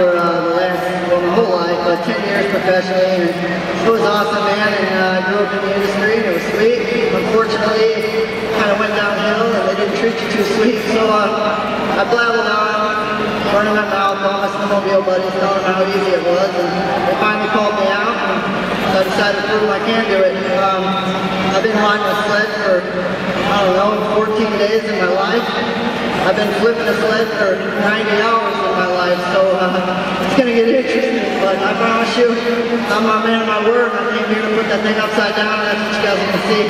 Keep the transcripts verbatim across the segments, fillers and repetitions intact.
for uh, the last, well, my whole life, but ten years professionally, and it was awesome, man, and uh, I grew up in the industry, and it was sweet. Unfortunately, it kind of went downhill, and they didn't treat you too sweet, so uh, I blabbled on, running my mouth, all my snowmobile buddies, telling them how easy it was, and they finally called me out, and so I decided to prove I can do it. Um, I've been riding a sled for, I don't know, fourteen days in my life. I've been flipping a sled for ninety hours in my life, so uh, it's going to get interesting, but I promise you, I'm a man of my word, and I came here to put that thing upside down, and that's what you guys are going to see.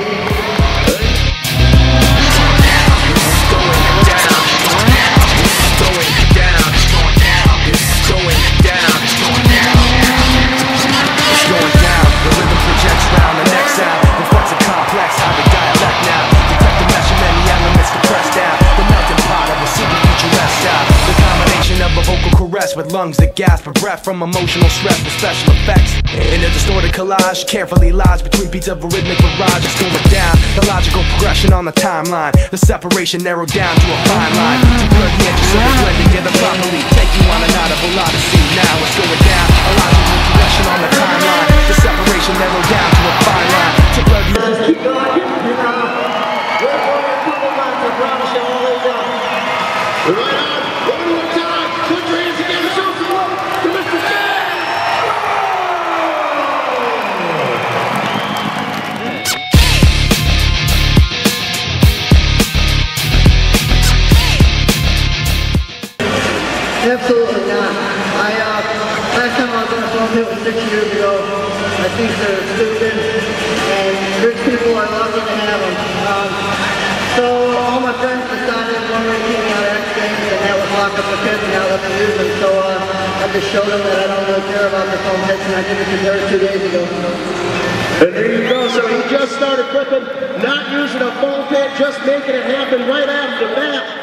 With lungs that gasp for breath from emotional stress with special effects. In a distorted collage, carefully lies between beats of a rhythmic barrage. It's going down, the logical progression on the timeline. The separation narrowed down to a fine line. To blur the edges of the blend together properly. Take you on an audible odyssey. Now it's going down, a logical progression on the timeline. The separation narrowed down to a fine line. To blur the edges. Keep going, you know. We're going a couple months, I promise you, all these up. Right on, one more time. Put your hands together, show some love to Mister Jack! Absolutely not. I, uh, last time I was on a foam pit was six years ago. I think they're stupid, and rich people are lucky to have them. Um, so all my friends decided one way to keep me out of X Games, and that was lock up the pits and not let them use them. So uh, I just showed them that I don't really care about their foam pits, and I did it to Dirt two days ago. And there you go. So he just started flipping, not using a foam pit, just making it happen right out of the bat.